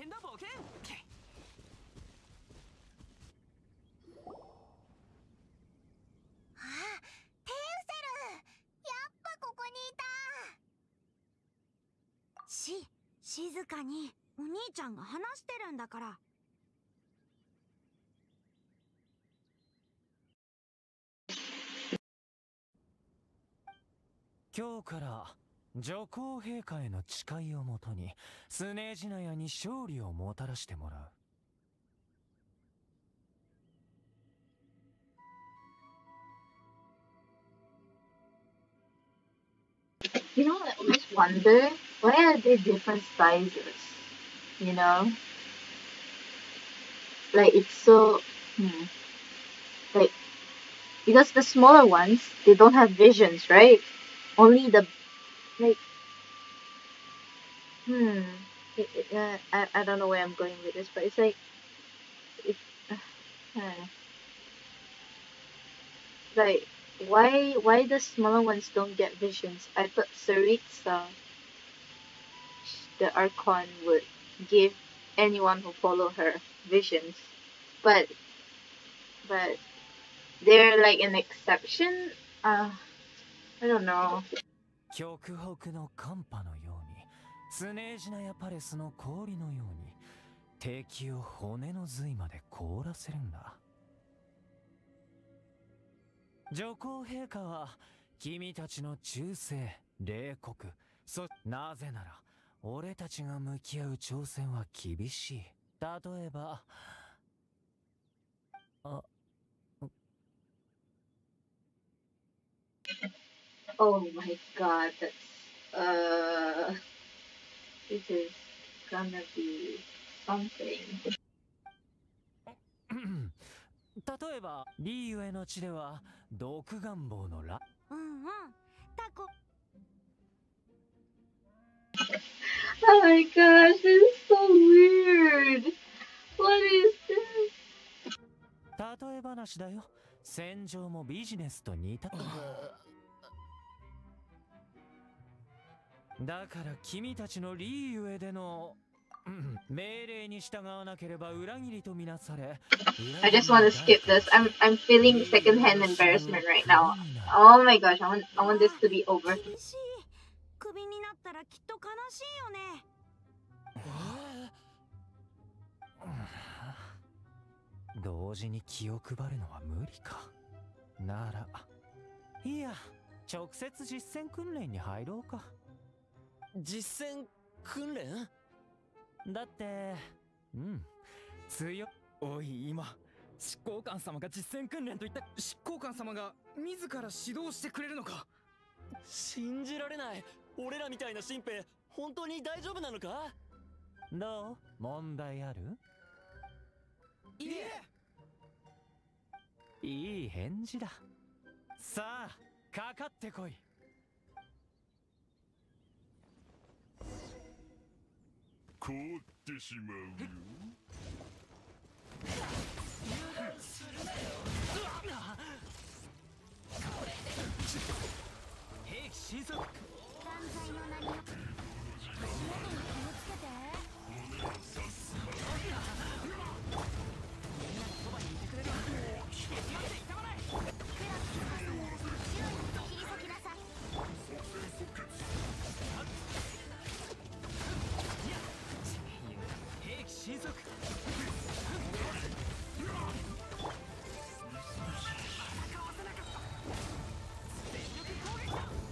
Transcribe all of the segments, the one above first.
険だ冒険。 あ、テンセル、やっぱここにいた。静かに。お兄ちゃんが話してるんだから。 今日から女皇陛下への誓いをもとにスネージナヤに勝利をもたらしてもらう。 You know, I always wonder, why are there different sizes? You know? Like, it's so... Like, because the smaller ones, they don't have visions, right? Only the... Like... I don't know where I'm going with this, but it's like... Like, why the smaller ones don't get visions? I thought Saritsa, the Archon, would give anyone who follow her visions, but they're like an exception. I don't know. 極北の寒波のように、スネージナヤパレスの氷のように、敵を骨の髄まで凍らせるんだ。女皇陛下は君たちの忠誠、冷酷、なぜなら俺たちが向き合う挑戦は厳しい。例えば、 Oh my god, that's this is gonna be something. 例えばリーユへの地では毒願望のラ。 タコ。 Oh my gosh, this is so weird. What is this? 例え話だよ。戦場もビジネスと似た。だから君たちのリーユへでの命令に従わなければ裏切りとみなされ。 I just want to skip this. I'm feeling secondhand embarrassment right now. Oh my gosh, I want this to be over. クビになったらきっと悲しいよね。 同時に気を配るのは無理か。ならいや、直接実践訓練に入ろうか。 実践訓練だって強っ。 おい、今執行官様が実践訓練と言った。執行官様が自ら指導してくれるのか。信じられない。俺らみたいな新兵本当に大丈夫なのか。 どう？問題ある？ いえ。 いい返事だ。さあ、かかってこい。 凍ってしまうよ。 兵器神速。 断罪の名に。足元に気をつけて。 みんなそばにいてくれる。決まって痛まない。 クラス翼によろしく注意と切り裂きなさい。 兵器神速。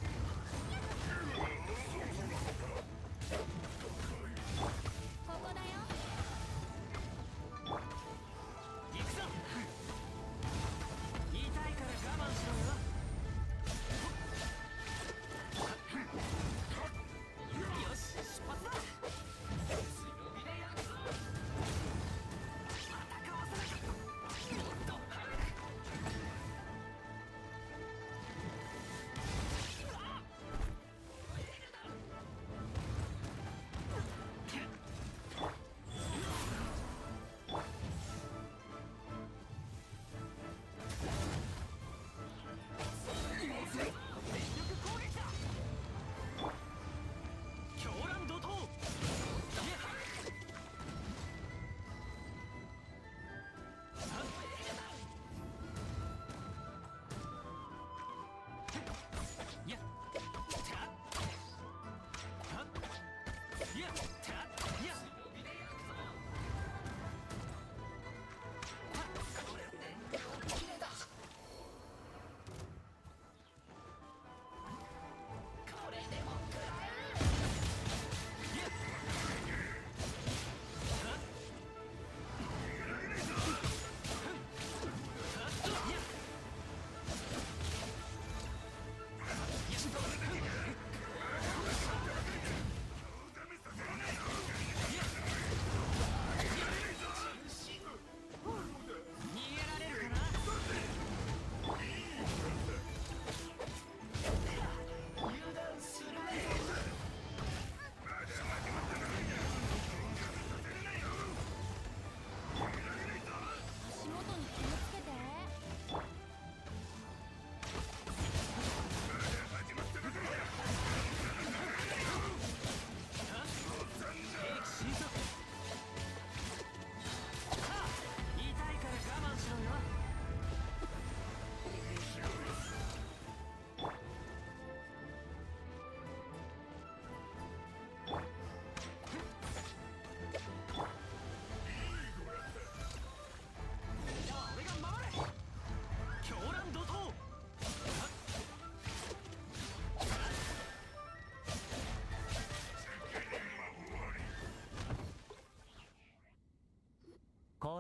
ここだよ。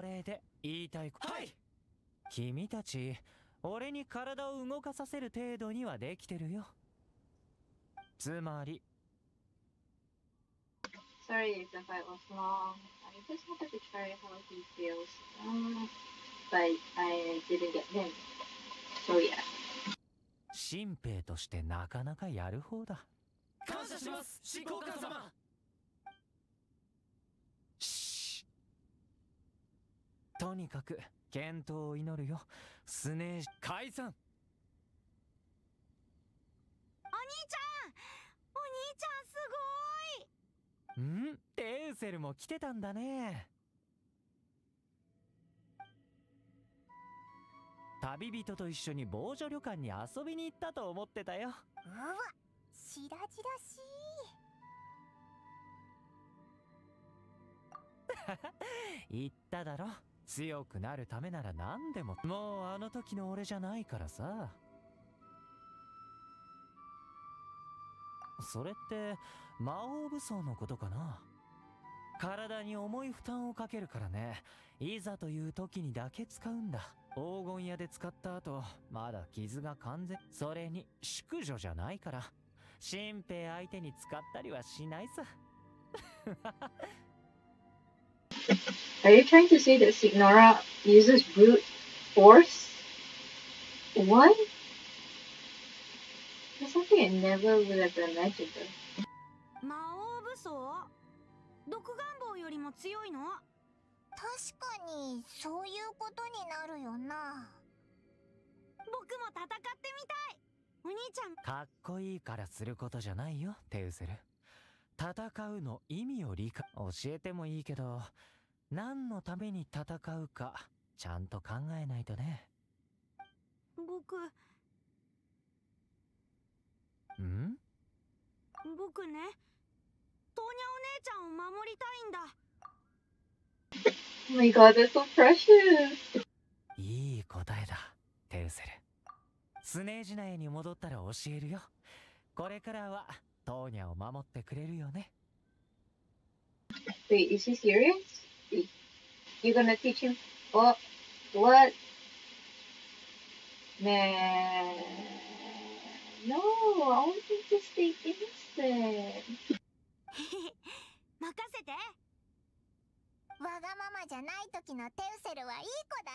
れで言いたいこと。 はい。 君たち、俺に体を動かさせる程度にはできてるよ。つまり。 Sorry if the fight was long. I just wanted to try how he feels. But I didn't get him. So yeah. 新兵としてなかなかやる方だ。 感謝します、執行官様。 とにかく健闘を祈るよ。スネージ解散。 お兄ちゃん、お兄ちゃんすごい。ん？テウセルも来てたんだね。旅人と一緒に防除旅館に遊びに行ったと思ってたよ。 うわ、しらじらしい。言っただろ。強くなるためなら何でも。もうあの時の俺じゃないからさ。それって魔王武装のことかな。体に重い負担をかけるからね。いざという時にだけ使うんだ。黄金屋で使った後、まだ傷が完全。それに淑女じゃないから新兵相手に使ったりはしないさ。 Are you trying to say that Signora uses brute force? What? That's something I never would have imagined. 魔王武装？毒願望よりも強いの？ 確かにそういうことになるよな。 僕も戦ってみたい。お兄ちゃん。 かっこいいからすることじゃないよ、テウセル。戦うの意味を理解教えてもいいけど、何のために戦うかちゃんと考えないとね。 僕ね、トーニャお姉ちゃんを守りたいんだ。 Oh my god, that's so precious. いい答えだ、テウセル。スネージ内に戻ったら教えるよ。これからはトーニャを守ってくれるよね。 Wait, is he serious? You gonna teach him? What? What? Man. No, I want him to stay innocent. 任せて。 わがままじゃない時のテウセルはいい子だ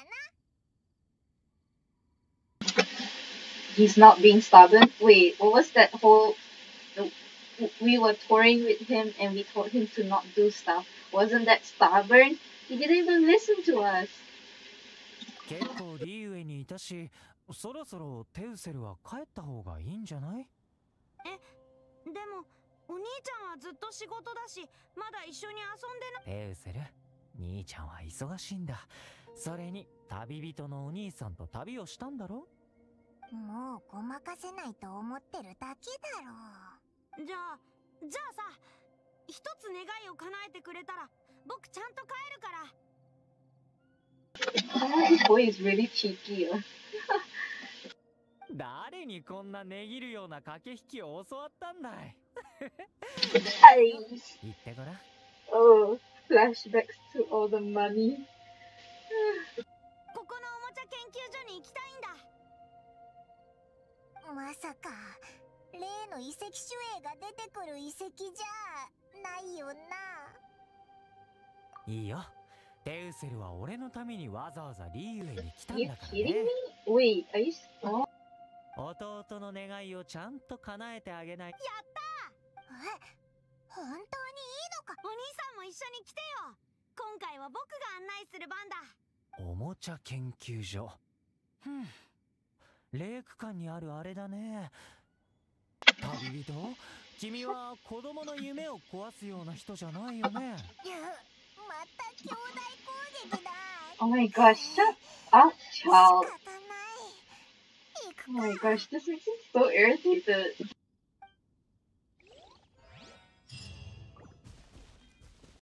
な。 He's not being stubborn? Wait, what was that whole... We were touring with him and we told him to not do stuff. Wasn't that stubborn? He didn't even listen to us. 結構リーウェイにいたし、そろそろテウセルは帰った方がいいんじゃない？ でもお兄ちゃんはずっと仕事だし、まだ一緒に遊んでな。 テウセル、兄ちゃんは忙しいんだ。それに旅人のお兄さんと旅をしたんだろ？ もうごまかせないと思ってるだけだろう。 じゃあさ、一つ願いを叶えてくれたら僕ちゃんと帰るから。 This boy is really cheeky. 誰にこんな値切るような駆け引きを教わったんだい？言ってごらん。 Oh, flashbacks to all the money. ここのおもちゃ研究所に行きたいんだ。 まさか例の遺跡守衛が出てくる遺跡じゃないよな。 いいよ。テウセルは俺のためにわざわざリーウェイに来たん You だから kidding ね。 me? Wait, are you... Oh. 弟の願いをちゃんと叶えてあげない。 やったー。 本当にいいのか？ お兄さんも一緒に来てよ。今回は僕が案内する番だ。 おもちゃ研究所。レイク館にあるあれだね。旅人、君は子供の夢を壊すような人じゃないよね。 また兄弟攻撃だ。 Oh my gosh, shut up, child. 仕方ない。 Oh my gosh, this makes me so irritated.